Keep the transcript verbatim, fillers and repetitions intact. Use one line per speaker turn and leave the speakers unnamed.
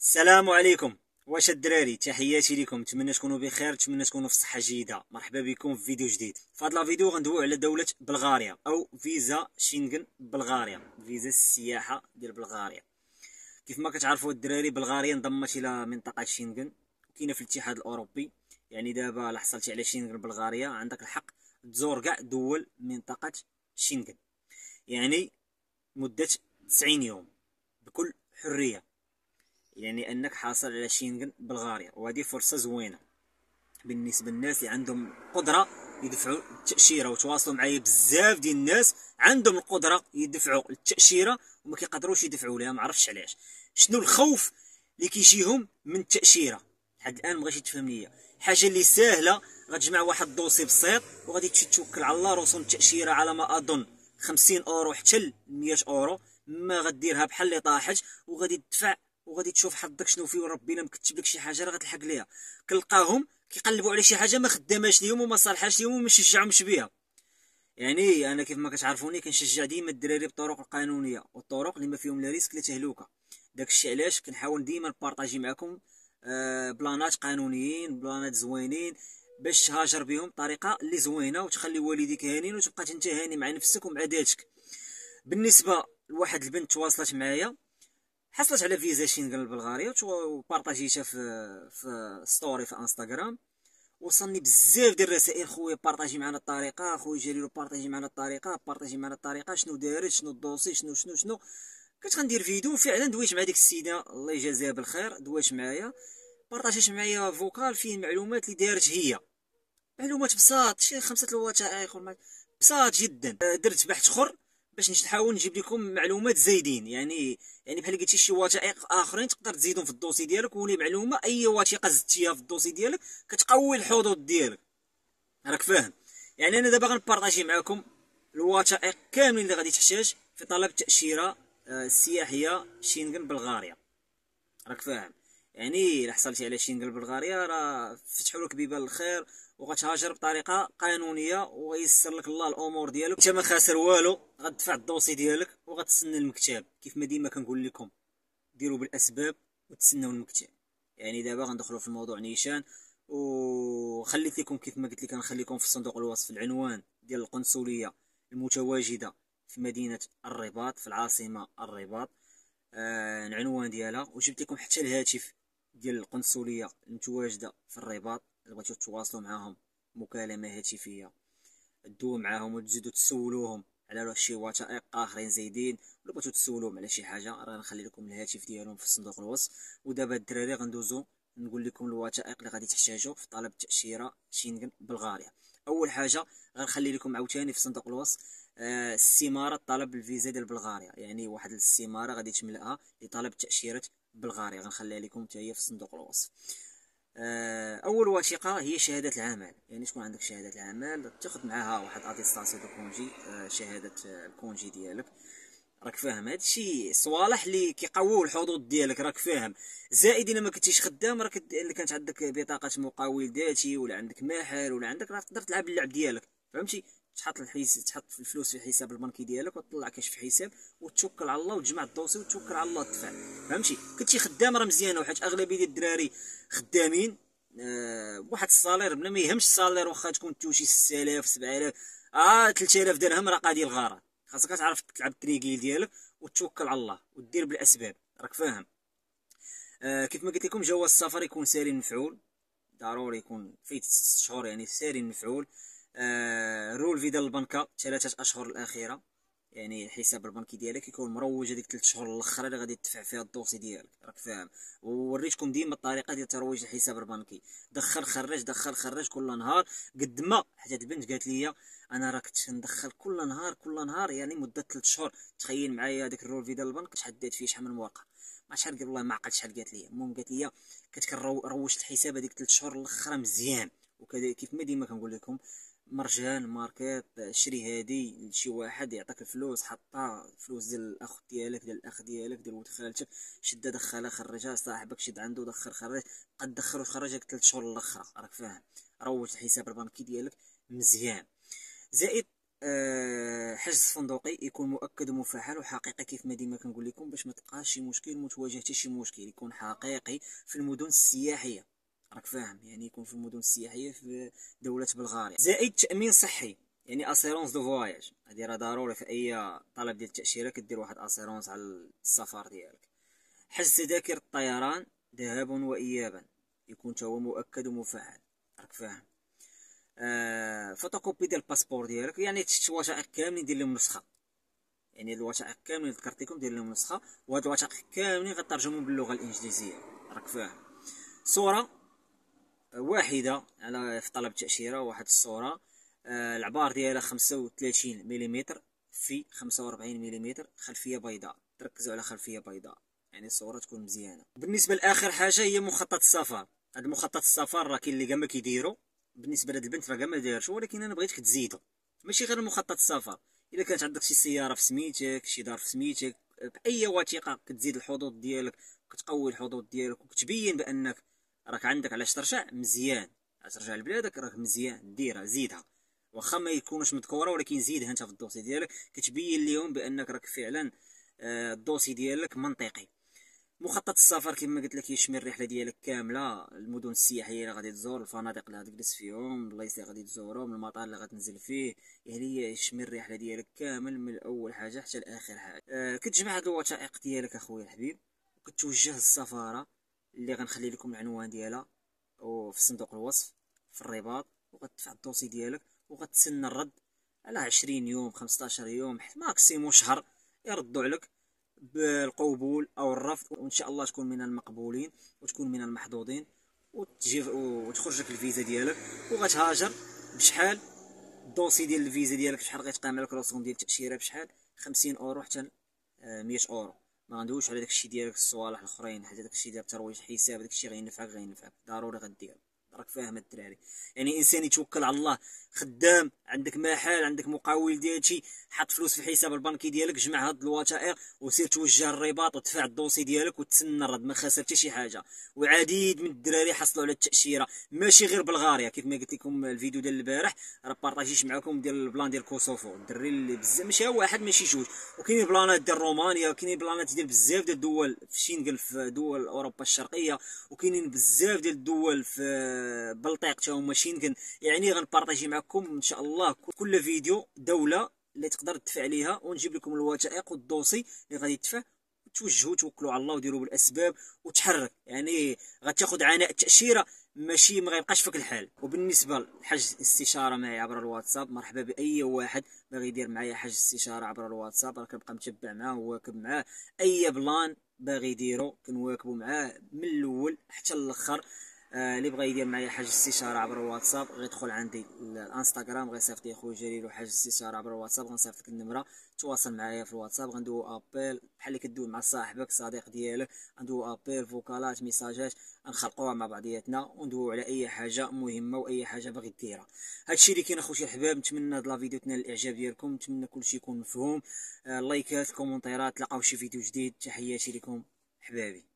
السلام عليكم. واش الدراري، تحياتي لكم، نتمنى تكونوا بخير، نتمنى تكونوا في صحه جيده. مرحبا بكم في فيديو جديد. في هذا الفيديو غندويو على دوله بلغاريا او فيزا شينغن بلغاريا، فيزا السياحه ديال بلغاريا. كيف ما كتعرفوا الدراري، بلغاريا انضمت الى منطقه شينغن وكاينه في الاتحاد الاوروبي. يعني دابا لا حصلتي على شينغن بلغاريا عندك الحق تزور كاع دول منطقه شينغن، يعني مده تسعين يوم بكل حريه، يعني انك حاصل على شينغن بلغاريا. وهذه فرصه زوينه بالنسبه للناس اللي عندهم قدره يدفعوا التاشيره. وتواصلوا معايا بزاف ديال الناس عندهم القدره يدفعوا التاشيره وما كيقدروش يدفعوا ليها، ما عرفتش علاش. شنو الخوف اللي كيجيهم من التاشيره؟ لحد الان مبغيتش تفهم ليا. حاجه اللي ساهله، غتجمع واحد الدوسي بسيط وغادي تمشي توكل على الله. رسوم التاشيره على ما اظن خمسين اورو حتى ل مية اورو، ما غديرها بحال اللي طاحت وغادي تدفع وغادي تشوف حظك شنو فيه، وربي الا مكتب لك شي حاجه راه غتلحق ليها. كنلقاهم كيقلبوا على شي حاجه ما خداماش ليهم وما صالحاش ليهم وما نشجعهمش بها. يعني انا كيف ما كتعرفوني كنشجع ديما الدراري بالطرق القانونيه والطرق اللي ما فيهم لا ريسك لا تهلوكه. داكشي علاش كنحاول ديما نبارطاجي معكم آه بلانات قانونيين، بلانات زوينين باش تهاجر بهم بطريقه اللي زوينه وتخلي والديك هانين وتبقى انت هاني مع نفسك ومع ذاتك. بالنسبه لواحد البنت تواصلت معايا، حصلت على فيزا شينغن البلغاريا وبارطاجيتها في في ستوري في انستغرام. وصلني بزاف ديال الرسائل: خويا بارطاجي معنا الطريقه، خويا جليلو بارطاجي معنا الطريقه، بارطاجي معنا الطريقه، شنو دارت، شنو الدوسي، شنو شنو شنو. كنت غندير فيديو فعلا دويت مع ديك السيده الله يجازيها بالخير، دويت معايا بارطاجيت معايا فوكال فيه معلومات اللي دارت هي، معلومات بساط، شي خمسه الوثائق بساط جدا. درت بحث اخر باش نحاول نجيب لكم معلومات زايدين، يعني يعني بحال قلتي شي وثائق اخرين تقدر تزيدهم في الدوسي ديالك. ولي معلومه اي وثيقه زدتيها في الدوسي ديالك كتقوي الحظوظ ديالك، راك فاهم؟ يعني انا دابا غنبارطاجي معكم الوثائق كاملين اللي غادي تحتاج في طلب التاشيره السياحيه شينغن بلغاريا، راك فاهم؟ يعني الا حصلتي على شينغن بلغاريا راه فتحوا لك بيبان الخير وغتهاجر بطريقه قانونيه ويسر لك الله الامور ديالك. انت ما خاسر والو، غتدفع الدوسي ديالك وغتسنى المكتب. كيف ما ديما كنقول لكم ديروا بالاسباب وتسناو المكتب. يعني دابا غندخلوا في الموضوع نيشان، وخليت لكم كيف ما قلت لك غنخليكم في صندوق الوصف العنوان ديال القنصليه المتواجده في مدينه الرباط في العاصمه الرباط، آه العنوان ديالها. وجبت لكم حتى الهاتف ديال القنصليه المتواجده في الرباط، الا بغيتو تواصلوا معاهم مكالمه هاتفيه تدوو معاهم وتزيدوا تسولوهم على شي وثائق اخرين زايدين، ولا بغيتو تسولوهم على شي حاجه راه نخلي لكم الهاتف ديالهم في صندوق الوصف. ودابا الدراري غندوزو نقول لكم الوثائق اللي غادي تحتاجوا في طلب التاشيره شينغن بلغاريا. اول حاجه غنخلي لكم عاوتاني في صندوق الوصف آه السماره طلب الفيزا ديال بلغاريا، يعني واحد السماره غادي تملأها لطلب تاشيره بلغاريا، غنخليها لكم حتى هي في صندوق الوصف. اول وثيقه هي شهاده العمل، يعني تكون عندك شهاده العمل تاخذ معاها واحد اتيستاسيون دو كونجي، شهاده الكونجي ديالك، راك فاهم؟ هادشي صوالح اللي كيقويو الحظوظ ديالك، راك فاهم؟ زائد الا ما كنتيش خدام راك اللي كانت عندك بطاقه مقاول ذاتي ولا عندك محل ولا عندك، راه تقدر تلعب اللعب ديالك، فهمتي؟ تحط الحيس تحط الفلوس في الحساب البنكي ديالك وتطلع كشف حساب وتوكل على الله وتجمع الدوسي وتوكل على الله تدفع، فهمتي؟ كنتي خدام راه مزيانه، وحيت اغلبيه ديال الدراري خدامين أه بواحد الصالير، بلا ما يهمش الصالير، واخا تكون توشي ستة آلاف سبعة آلاف اه ثلاثة آلاف درهم راه قادي الغرض. خاصك تعرف تلعب التريكيل ديالك وتوكل على الله ودير بالاسباب، راك فاهم؟ آه كيف ما قلت لكم جواز السفر يكون ساري مفعول، ضروري يكون في ست شهور يعني ساري مفعول. آه رول في ديال البنكه ثلاثه اشهر الاخيره، يعني الحساب البنكي ديالك يكون مروج هذيك ثلاث شهور الاخرى اللي غادي تدفع فيها الدوسي ديالك، راك فاهم؟ ووريتكم ديما الطريقه ديال ترويج الحساب البنكي، دخل خرج دخل خرج كل نهار قد ما. حتى البنت قالت لي انا راه كنت ندخل كل نهار كل نهار يعني مده ثلاث شهور. تخيل معايا هذاك الرول في ديال البنك شحال دات فيه، شحال من ورقه، ما شحال والله ما عقلت شحال قالت لي. المهم قالت لي كنت كنروجت الحساب هذيك ثلاث شهور الاخرى مزيان. وكذا كيف ما ديما كنقول لكم مرجان ماركت شري هادي لشي واحد يعطيك الفلوس، حطها فلوس ديال الاخ ديالك ديال الاخ ديالك ديال ولد خالتك، شدها دخلها خرجها، صاحبك شد عنده دخل خرج، قد دخل وخرج لك ثلاث شهور الاخرى، راك فاهم؟ روج الحساب البنكي ديالك مزيان. زائد أه حجز فندقي يكون مؤكد ومفعل وحقيقي كيف ما ديما كنقول لكم، باش ما تلقاش شي مشكل وما تواجه حتى شي مشكل. يكون حقيقي في المدن السياحيه، راك فاهم، يعني يكون في المدن السياحيه في دوله بلغاريا. زائد تامين صحي، يعني اسيرونس دو فواياج، هادي راه ضروري في اي طلب ديال التاشيره كدير واحد اسيرونس على السفر ديالك. حجز تذاكر الطيران ذهابا وايابا يكون تا هو مؤكد ومفعل، راك فاهم. آه فوتوكوبي ديال الباسبور ديالك، يعني الوثائق كاملين دير لهم نسخه، يعني هاد الوثائق كاملين ذكرت لكم دير لهم نسخه، وهاد الوثائق كاملين غترجمهم باللغه الانجليزيه، راك فاهم. صوره واحده على في طلب التاشيره، واحد الصوره آه العبار ديالها خمسة وثلاثين مليمتر في خمسة وأربعين مليمتر، خلفيه بيضاء، تركزوا على خلفيه بيضاء، يعني الصوره تكون مزيانه. بالنسبه لاخر حاجه هي مخطط السفر. هاد مخطط السفر راه كاين اللي كاع ما كيديروا، بالنسبه لهاد البنت راه كاع ما دايرش، ولكن انا بغيتك تزيدو، ماشي غير مخطط السفر. الا كانت عندك شي سياره في سميتك، شي دار في سميتك، باي وثيقه كتزيد الحظوظ ديالك، كتقوي الحظوظ ديالك، وكتبين بانك راك عندك علاش ترجع مزيان، علاش ترجع لبلادك راك مزيان، ديرها زيدها، واخا ما يكونوش مذكوره ولكن زيدها انت في الدوسي ديالك، كتبين ليهم بانك راك فعلا آه الدوسي ديالك منطقي. مخطط السفر كما قلت لك يشمل الرحله ديالك كامله، المدن السياحيه اللي غادي تزور، الفنادق اللي غادي تجلس فيهم، البلايص اللي غادي تزورهم، المطار اللي غتنزل فيه، يعني يشمل الرحله ديالك كامل من اول حاجه حتى لاخر حاجه. أه كتجمع هاد الوثائق ديالك اخويا الحبيب، وكتوجه للسفاره اللي غنخلي لكم العنوان ديالها وفي صندوق الوصف في الرباط، وغتدفع الدوسي ديالك وغتسنى الرد على عشرين يوم، خمسطاش يوم، ماكسيموم شهر يردوا عليك بالقبول او الرفض، وان شاء الله تكون من المقبولين وتكون من المحظوظين، وتجي وتخرج لك الفيزا ديالك وغتهاجر. بشحال الدوسي ديال الفيزا ديالك بشحال غيتقام لك الرسوم ديال التاشيره؟ بشحال؟ خمسين اورو حتى مية اورو. ما غندويش على داكشي ديالك الصوالح الاخرين، حيت داكشي ديال ترويج حساب داكشي غينفعك غينفعك ضروري غدير، راك فاهم الدراري. يعني انسان يتوكل على الله، خدام، عندك محل، عندك مقاول ديال شي، حط فلوس في الحساب البنكي ديالك، جمع هاد الوثائق وسير توجه الرباط ودفع الدوسي ديالك وتسنى الرد، ما خسر حتى شي حاجه. وعديد من الدراري حصلوا على التاشيره، ماشي غير بلغاريا، كيف ما قلت لكم الفيديو ديال البارح راه بارطاجيش معكم ديال البلان ديال كوسوفو، الدري اللي بزاف ماشي واحد ماشي جوج، وكاينين بلانات ديال رومانيا، وكاينين بلانات ديال بزاف ديال الدول في شينغن في دول اوروبا الشرقيه، وكاينين بزاف ديال الدول في بلطيق حتى هما شينغن. يعني غنبارطاجي معكم ان شاء الله كل فيديو دوله اللي تقدر تدفع ليها، ونجيب لكم الوثائق والدوسي اللي غادي تدفع، توجهوا توكلوا على الله وديروا بالاسباب وتحرك. يعني غتاخذ عناء التاشيره، ماشي ما غيبقاش فيك الحال. وبالنسبه لحجز استشاره معي عبر الواتساب، مرحبا باي واحد باغي يدير معايا حجز استشاره عبر الواتساب، راه كنبقى متبع معاه وواكب معاه اي بلان باغي يديرو، كنواكبوا معاه من الاول حتى الاخر. آه اللي بغى يدير معايا حجز استشاره عبر الواتساب غيدخل عندي الانستغرام، غيصيفط لي خويا جليل وحجز استشاره عبر الواتساب، غنصيفط لك النمره، تواصل معايا في الواتساب، غندوي ابيل بحال اللي كدوي مع صاحبك صديق ديالك، غندوي ابيل فوكالات ميساجات، غنخلقوها مع بعضياتنا وندويو على اي حاجه مهمه واي حاجه باغي ديرها. هادشي اللي كاين اخوتي الحباب، نتمنى هاد لا فيديو تنال الاعجاب ديالكم، نتمنى كلشي يكون مفهوم. آه لايكات، كومونتيرات، تلقاو شي فيديو جديد، تحياتي لكم حبابي.